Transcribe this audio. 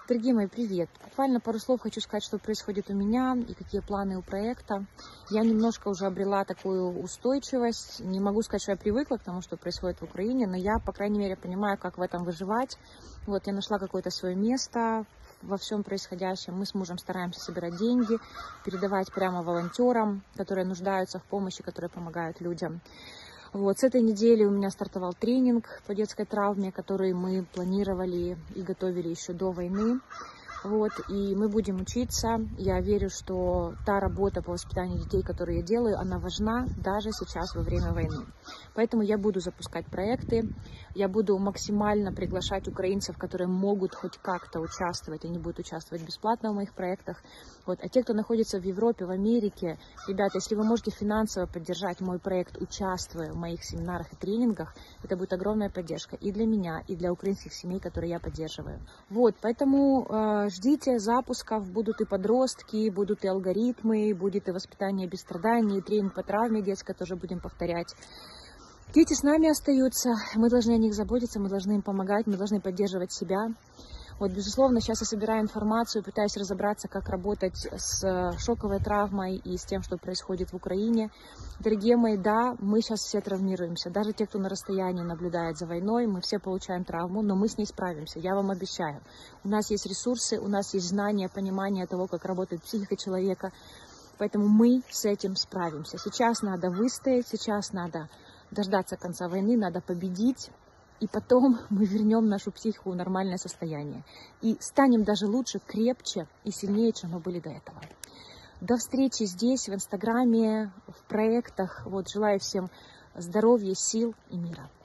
Дорогие мои, привет! Буквально пару слов хочу сказать, что происходит у меня и какие планы у проекта. Я немножко уже обрела такую устойчивость. Не могу сказать, что я привыкла к тому, что происходит в Украине, но я, по крайней мере, понимаю, как в этом выживать. Вот, я нашла какое-то свое место во всем происходящем. Мы с мужем стараемся собирать деньги, передавать прямо волонтерам, которые нуждаются в помощи, которые помогают людям. Вот, с этой недели у меня стартовал тренинг по детской травме, который мы планировали и готовили еще до войны. Вот, и мы будем учиться. Я верю, что та работа по воспитанию детей, которую я делаю, она важна даже сейчас во время войны. Поэтому я буду запускать проекты, я буду максимально приглашать украинцев, которые могут хоть как-то участвовать, они будут участвовать бесплатно в моих проектах. Вот. А те, кто находится в Европе, в Америке, ребята, если вы можете финансово поддержать мой проект, участвуя в моих семинарах и тренингах, это будет огромная поддержка и для меня, и для украинских семей, которые я поддерживаю. Вот, поэтому ждите запусков, будут и подростки, будут и алгоритмы, будет и воспитание без страданий, и тренинг по травме детской тоже будем повторять. Дети с нами остаются, мы должны о них заботиться, мы должны им помогать, мы должны поддерживать себя. Вот, безусловно, сейчас я собираю информацию, пытаюсь разобраться, как работать с шоковой травмой и с тем, что происходит в Украине. Дорогие мои, да, мы сейчас все травмируемся. Даже те, кто на расстоянии наблюдает за войной, мы все получаем травму, но мы с ней справимся, я вам обещаю. У нас есть ресурсы, у нас есть знания, понимание того, как работает психика человека. Поэтому мы с этим справимся. Сейчас надо выстоять, сейчас надо дождаться конца войны, надо победить. И потом мы вернем нашу психику в нормальное состояние. И станем даже лучше, крепче и сильнее, чем мы были до этого. До встречи здесь, в Инстаграме, в проектах. Вот, желаю всем здоровья, сил и мира.